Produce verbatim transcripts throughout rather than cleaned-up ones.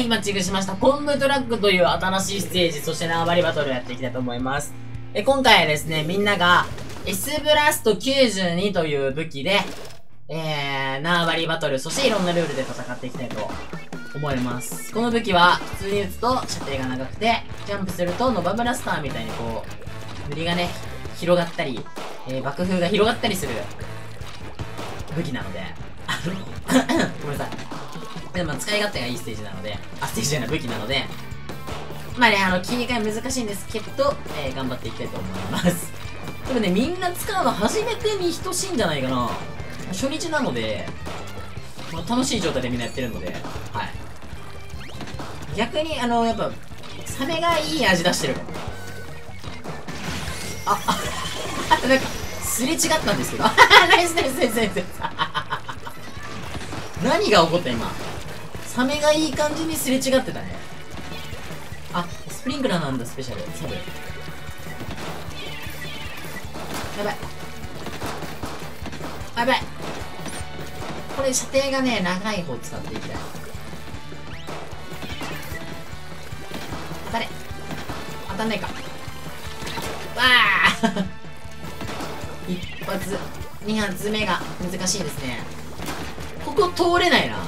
い、マッチングしました。コンムトラックという新しいステージ、そして縄張りバトルをやっていきたいと思います。え、今回はですね、みんなが S ブラストきゅうじゅうにという武器で、えー、縄張りバトル、そしていろんなルールで戦っていきたいと思います。この武器は、普通に撃つと射程が長くて、ジャンプするとノバブラスターみたいにこう、塗りがね、広がったり、えー、爆風が広がったりする武器なので、あの、ごめんなさい。でも使い勝手がいいステージなので、あ、ステージじゃない武器なので、まあね、あの、切り替え難しいんですけど、えー、頑張っていきたいと思います。でもね、みんな使うの初めてに等しいんじゃないかな。初日なので、まあ、楽しい状態でみんなやってるので、はい。逆に、あの、やっぱ、サメがいい味出してるかも。あ、あ、なんか、すれ違ったんですけど。ナイスナイスナイスナイス。何が起こった今。サメがいい感じにすれ違ってたね。あ、スプリンクラーなんだ、スペシャル。サブ。やばい。やばい。これ射程がね、長い方使っていきたい。当たれ。当たんないか。わあ一発、二発目が難しいですね。ここ通れないな。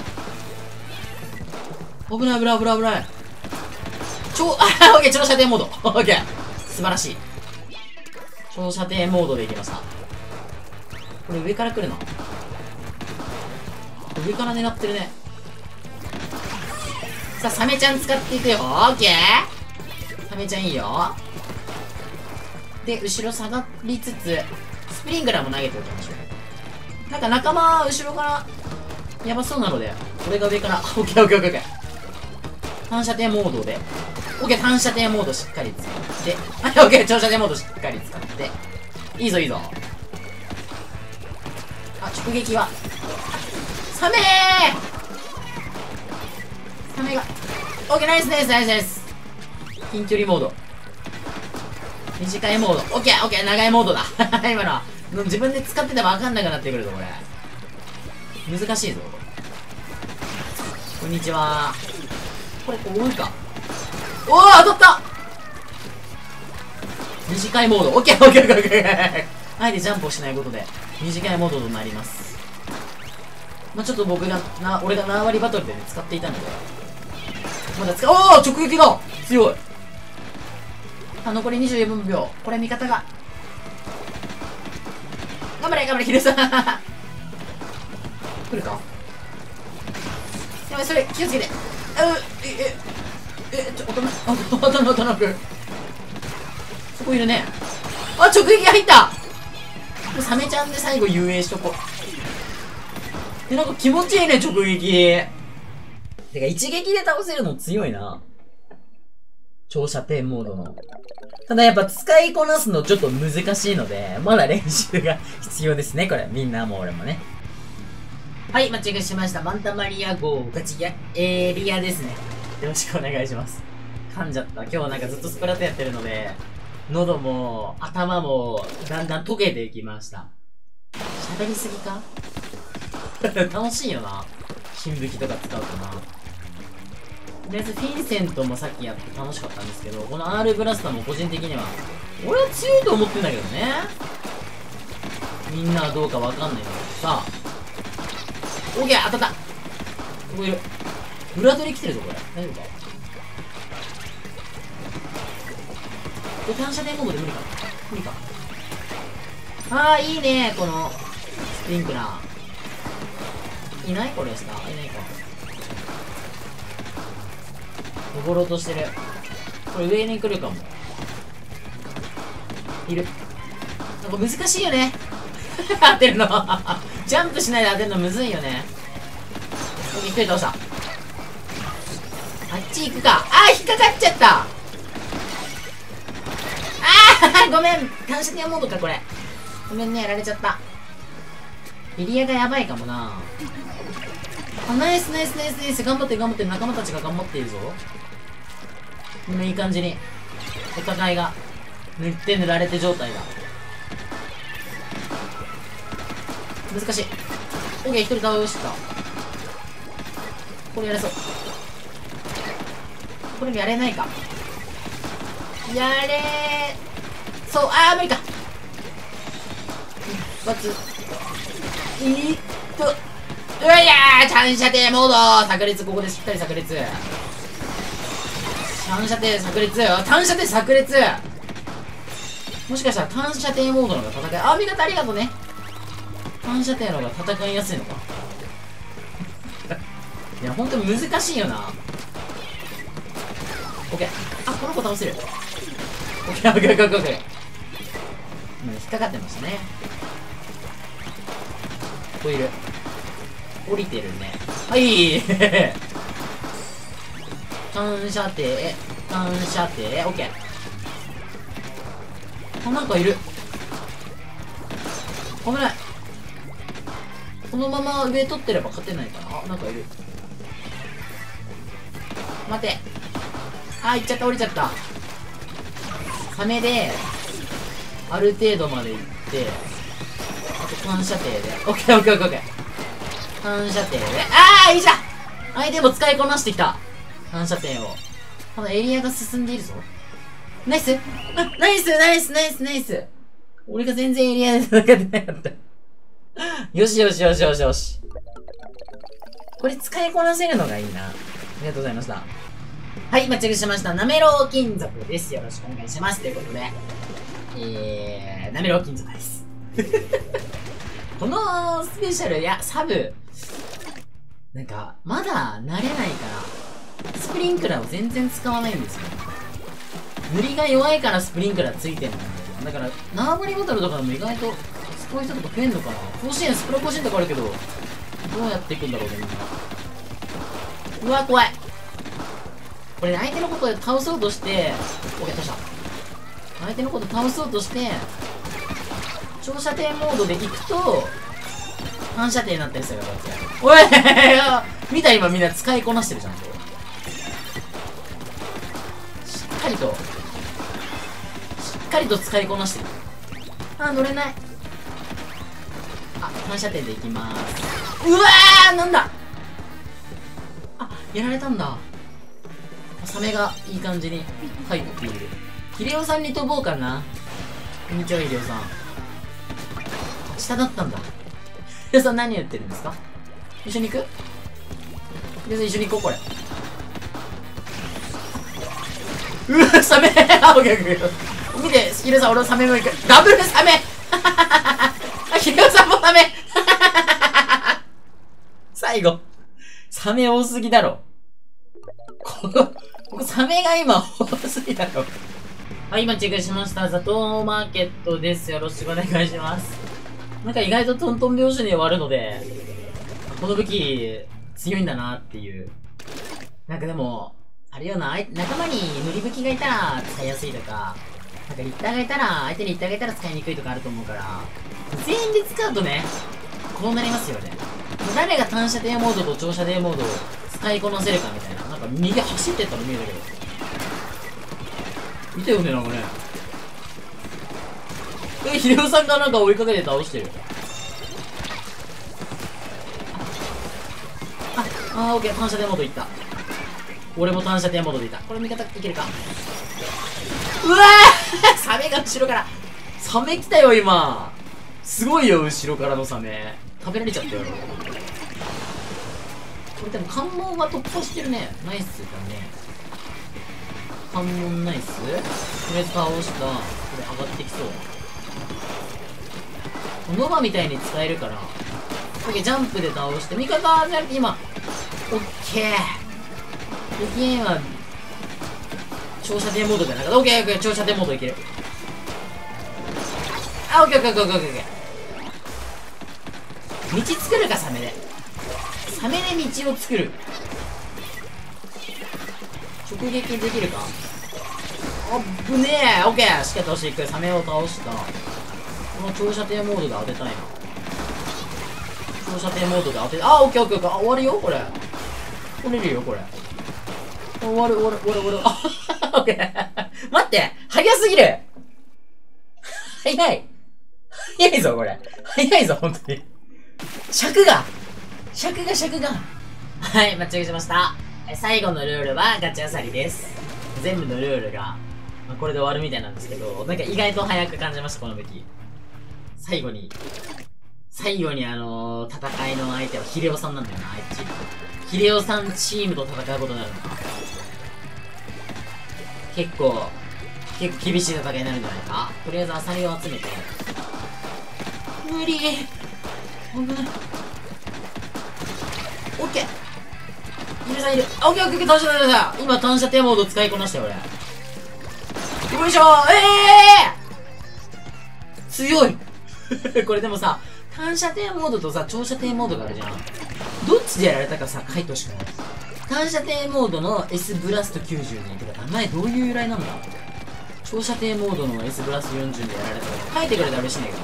危ない危ない危ない危ない。超、あ、オッケー、超射程モード。オッケー。素晴らしい。超射程モードでいきました。これ上から来るな。上から狙ってるね。さあ、サメちゃん使っていくよ。オッケー。サメちゃんいいよ。で、後ろ下がりつつ、スプリンクラーも投げておきましょう。なんか仲間、後ろから、やばそうなので、俺が上から、オッケーオッケーオッケーオッケー。反射程モードで、オッケー、反射程モードしっかり使って、はい、オッケー、長射程モードしっかり使って、いいぞいいぞ。あ、直撃は、サメーサメが、オッケー、ナイスナイスナイスナイス。近距離モード。短いモード。オッケーオッケー、長いモードだ。今のは。自分で使っててもわかんなくなってくるぞ、これ。難しいぞ。こんにちは。これ、こう追うか。おー、当たった。短いモード。オッケーオッケーオッケーオッケー。あえてジャンプをしないことで、短いモードとなります。まあ、ちょっと僕が、な、俺が縄張りバトルでね、使っていたので。まだ使う、おー、直撃だ強い。あ、残りにじゅうよんびょう。これ味方が。頑張れ頑張れ、ヒルさん。来るか。やばい、それ、気をつけて。うえ、え、え、ちょ、大人、大人、大人く。そこいるね。あ、直撃入った。サメちゃんで最後遊泳しとこう。で、なんか気持ちいいね、直撃。てか、一撃で倒せるの強いな。長射程モードの。ただやっぱ使いこなすのちょっと難しいので、まだ練習が必要ですね、これ。みんなも俺もね。はい、マッチングしました。マンタマリア号ガチやエリアですね。よろしくお願いします。噛んじゃった。今日なんかずっとスプラトゥーンやってるので、喉も頭もだんだん溶けていきました。喋りすぎか楽しいよな。新武器とか使うとな。とりあえずフィンセントもさっきやって楽しかったんですけど、この R ブラスターも個人的には俺は強いと思ってんだけどね。みんなはどうかわかんないけどさあ。オッケー、当たった。ここいる。裏取り来てるぞこれ。大丈夫か。これ単射程モードで無理か無理か。ああ、いいねこのスプリンクラー。いないこれですか。いないか。登ろうとしてる。これ上に来るかも。いる。なんか難しいよね。当てるの。ジャンプしないで当てるのむずいよね。僕一人倒した。あっち行くか。あー、引っかかっちゃった。あーごめん。単射程モードかこれ。ごめんね、やられちゃった。エリアがやばいかもな。あ、ナイスナイスナイスナイス。頑張って頑張ってる。仲間たちが頑張っているぞ。みんないい感じにお互いが塗って塗られて状態だ。難しい。オッケー、一人倒した。これやれそう。 これやれないか。やれー。そう、あー、無理か。一発。いーっと。うわいやー、反射程モード炸裂、ここでしっかり炸裂。反射程炸裂。反射程炸裂。もしかしたら反射程モードの方が戦い、あ、味方ありがとうね。反射程の方が戦いやすいのか。いや、ほんと難しいよな。オッケー。あ、この子倒せる。オッケー、オッケー、オッケー、オッケー。今引っかかってましたね。ここいる。降りてるね。はい。反射程、反射程、オッケー。あ、なんかいる。危ない。このまま上取ってれば勝てないかな。あ、なんかいる。待て。あ、行っちゃった、降りちゃった。サメで、ある程度まで行って、あと反射程で。オッケー、オッケー、オッケー、オッケー。反射程で。あー、いいじゃん。相手も使いこなしてきた。反射程を。まだエリアが進んでいるぞ。ナイス。あ、ナイス、ナイス、ナイス、ナイス。俺が全然エリアで戦ってなかった。よしよしよしよしよし。これ使いこなせるのがいいな。ありがとうございました。はい、待ちしました。なめろう金属です。よろしくお願いします。ということで、えー、なめろう金属です。このスペシャルやサブ、なんか、まだ慣れないから、スプリンクラーを全然使わないんですよ。塗りが弱いからスプリンクラーついてるんだけど、だから、縄張りバトルとかでも意外と、使う人とか増えんのかな。甲子園、スプロ甲子園とかあるけど、どうやっていくんだろうね、みんな。うわ、怖い。これ、ね、相手のことを倒そうとして、オッケー、倒した。相手のことを倒そうとして、長射程モードで行くと、反射程になったりするから、おい見た今みんな使いこなしてるじゃんと。しっかりと、しっかりと使いこなしてる。あ、乗れない。あ、反射程で行きまーす。うわー、なんだ。あ、やられたんだ。サメがいい感じに入っている。ヒレオさんに飛ぼうかな。こんにちは、ヒレオさん。下だったんだ。ヒレオさん何やってるんですか？一緒に行く？ヒレオさん一緒に行こう、これ。うわ、サメあ、オッケーオッケー。見て、ヒレオさん、俺のサメも行く。ダブルサメあ、ヒレオさんもサメ最後。サメ多すぎだろ。ここ、ここサメが今多すぎだろ。はい、今チェックしました。ザトウマーケットです。よろしくお願いします。なんか意外とトントン拍子に終わるので、この武器強いんだなっていう。なんかでも、あれよな、仲間に塗り武器がいたら使いやすいとか、なんかリッターがいたら、相手にリッターがいたら使いにくいとかあると思うから、全員で使うとね、こうなりますよね。誰が単射程モードと長射程モードを使いこなせるかみたいな。なんか右走ってったの見えたけど。見てよね、なんかね。え、ヒデオさんがなんか追いかけて倒してる。あ、あー、オッケー、単射程モードいった。俺も単射程モードでいた。これ味方いけるか。うわーサメが後ろから。サメ来たよ、今。すごいよ、後ろからのサメ。食べられちゃったよ。これでも関門は突破してるね。ナイスだね。関門ナイス。とりあえず倒した。これ上がってきそう。ノバみたいに使えるから。オッケー、ジャンプで倒して。味方じゃなくて今。オッケー。で、ゲームは、長射程モードじゃなかった。オッケー、オッケー、長射程モードいける。あ、オッケー、オッケー、オッケー、オッケー、オッケー。道作るか、サメで。サメで道を作る。直撃できるか。あっぶねえ。オッケー。しっかり倒していく。サメを倒した。この長射程モードで当てたいな。長射程モードで当て、あ、オッケーオッケーオッケー。あ、終わるよ、これ。取れるよ、これ。終わる、終わる、終わる、終わる。あ、オッケー。待って。早すぎる。早い。早いぞ、これ。早いぞ、ほんとに。尺が尺が尺がはい、待ち受けしました。 はい、最後のルールはガチあさりです。全部のルールが、まあ、これで終わるみたいなんですけど、なんか意外と早く感じました、この武器。最後に、最後にあのー、戦いの相手はヒレオさんなんだよな、あいつチーム。ヒレオさんチームと戦うことになるのか。結構、結構厳しい戦いになるんじゃないか。とりあえずアサリを集めて。無理。危ない。オッケー。ヒレさんいる。オッケーオッケーオッケー、倒した倒した。今単射手モード使いこなしたよ、俺。よいしょー。ええー、強い。これでもさ、単射程モードとさ、長射程モードがあるじゃん。どっちでやられたかさ、書いてほしくない？単射程モードの S ブラストきゅうじゅうに。てか、名前どういう由来なんだ？長射程モードの S ブラストよんじゅうでやられたら、書いてくれたら嬉しいんだけど。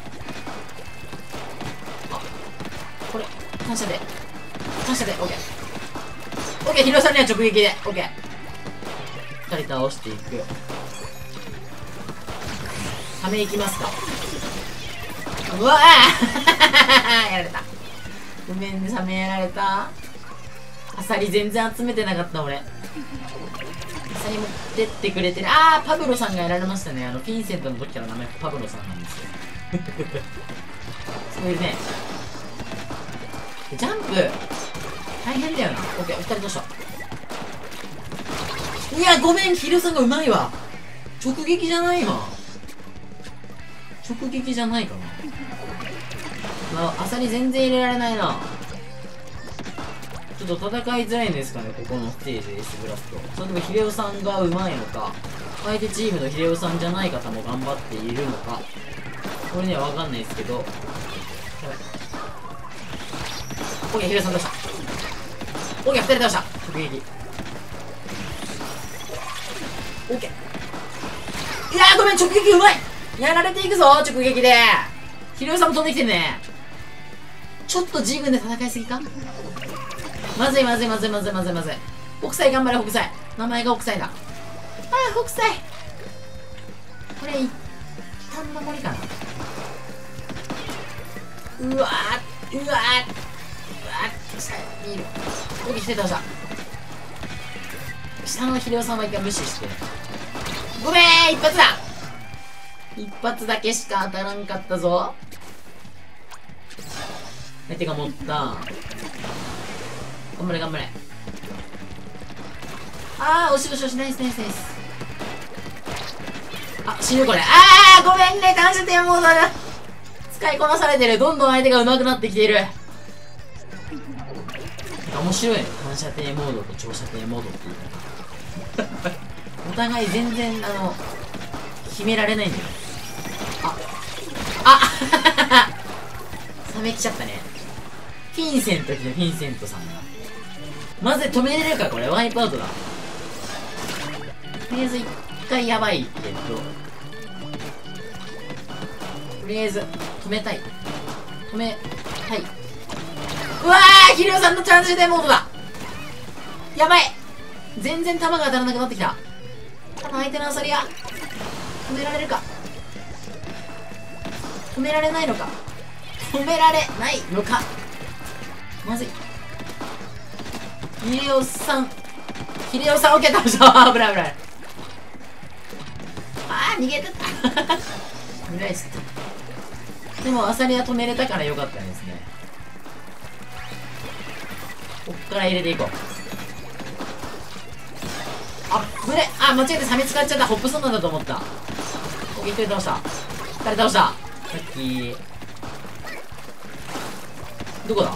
あ、これ、単射程。単射程、オッケー。オッケー、ヒロさんには直撃で、オッケー。二人倒していく。ためいきますか。うわーやられた。ごめんね、サメやられた。アサリ全然集めてなかった、俺。アサリ持ってってくれてる。あー、パブロさんがやられましたね。あの、フィンセントの時から名前パブロさんなんですよ。そういうね。ジャンプ、大変だよな。オッケー、お二人どうした。いや、ごめん、ヒロさんがうまいわ。直撃じゃないわ。直撃じゃないかな。あ、アサリ全然入れられないな。ちょっと戦いづらいんですかね、ここのステージで S ブラスト。それともヒレオさんがうまいのか、相手チームのヒレオさんじゃない方も頑張っているのか、これにはわかんないですけど。やばい。オッケー、ヒレオさん倒した。オッケー、ふたり倒した。直撃。オッケー。いやー、ごめん、直撃うまい。やられていくぞ、直撃で。ヒレオさんも飛んできてるね。ちょっとジグで戦いすぎか。まずいまずいまずいまずいまずいまずい。北斎頑張れ、北斎。名前が北斎だ。ああ、北斎。これ一旦守りかな。うわー、うわー、うわー、下にいる。オッケー、来て倒した。下のヒレオさんは一回無視して。ごめー、一発だ。一発だけしか当たらんかったぞ。相手が持った。頑張れ頑張れ。あー、押し押し押し、ナイスナイスナイス。あ、死ぬこれ。あー、ごめんね、単射程モードだ。使いこなされてる。どんどん相手が上手くなってきている。面白いね、単射程モードと長射程モードっていうお互い全然あの決められないんだよ。ああサメ来ちゃったね。フィンセント来て、フィンセントさんがまず止めれるか。これワイプアウトだ。とりあえず一回やばいけど、とりあえず止めたい止めたい。うわー、ヒレオさんのチャンスでモードだ。やばい、全然弾が当たらなくなってきた。ただ相手のアサリが止められるか。止められないのか。止められないのか。まずい。ヒレオさん、ヒレオさん、オッケー、倒した。危ない危ない。あー、逃げてた。危ないっす。でもアサリは止めれたからよかったですね。こっから入れていこう。あ、これ、あ、間違えてサメ使っちゃった。ホップソンなんだと思った。オッケー、一人倒した。二人倒した。さっきどこだ。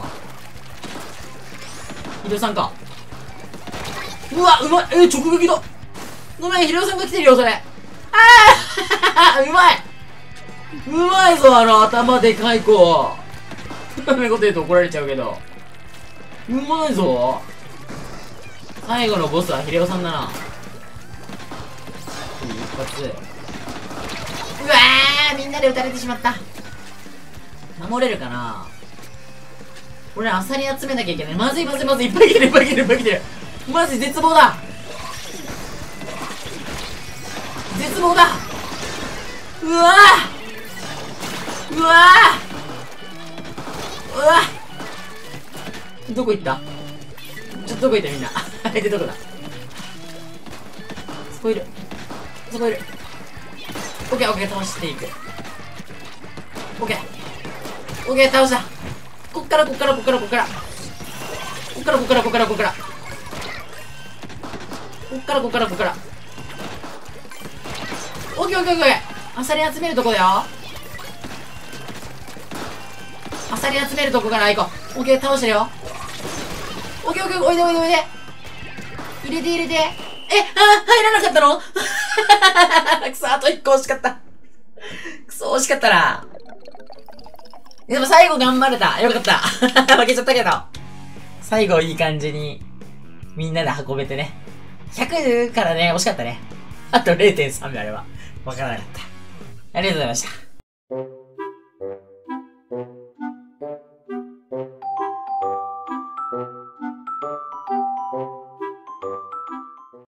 ヒレオさんか。うわ、うまい。えー、直撃だ。ごめん、ヒレオさんが来てるよ、それ。ああうまいうまいぞ、あの頭でかい子。ダメこと言うと怒られちゃうけど、うまいぞ。最後のボスはヒレオさんだな。一発。うわー、みんなで撃たれてしまった。守れるかな。俺アサリ集めなきゃいけない。まずいまずいまずい。いっぱい来てるいっぱい来てるいっぱい来てる。マジ絶望だ。絶望だ。うわーうわーうわー、どこ行った。ちょっとどこ行ったみんな。 相手どこだ。そこいる。そこいる。オッケーオッケー、倒していく。オッケー。オッケー、倒した。こっからこっからこっからこっから。こっからこっからこっからこっから。こっからこっからこっから。オッケーオッケーオッケー。アサリ集めるとこだよ。アサリ集めるとこから行こう。オッケー、倒してるよ。オッケーオッケー、おいでおいでおいで。入れて入れて。え、あ、入らなかったのくそ、あといっこ惜しかった。くそ、惜しかったな。でも最後頑張れた。よかった。負けちゃったけど。最後いい感じに、みんなで運べてね。ひゃくからね、惜しかったね。あと れいてんさん 秒あれば。わからなかった。ありがとうございました。